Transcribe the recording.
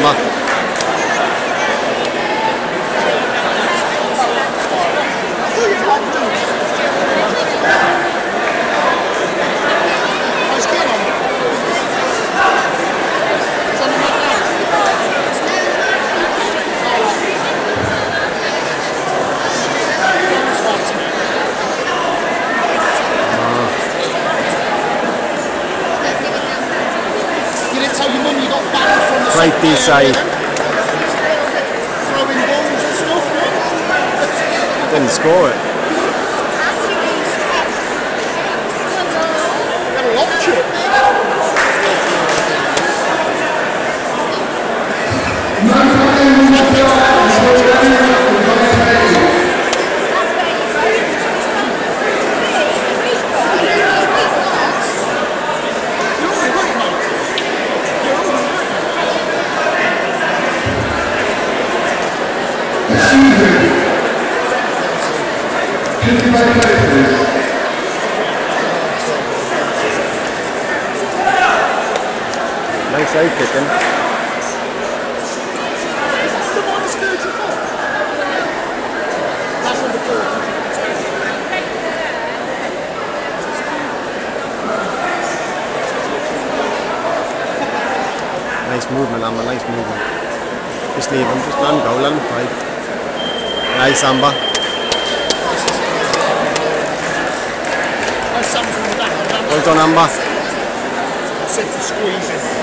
Amber. Great D save. Throwing balls and stuff. Didn't score it. Got a lot of chips. Nice save kicking. Nice movement, Amber, nice movement. Just leave him, just let him go, let him fight. Nice, Amber. Well done, Amber. Set for squeezing.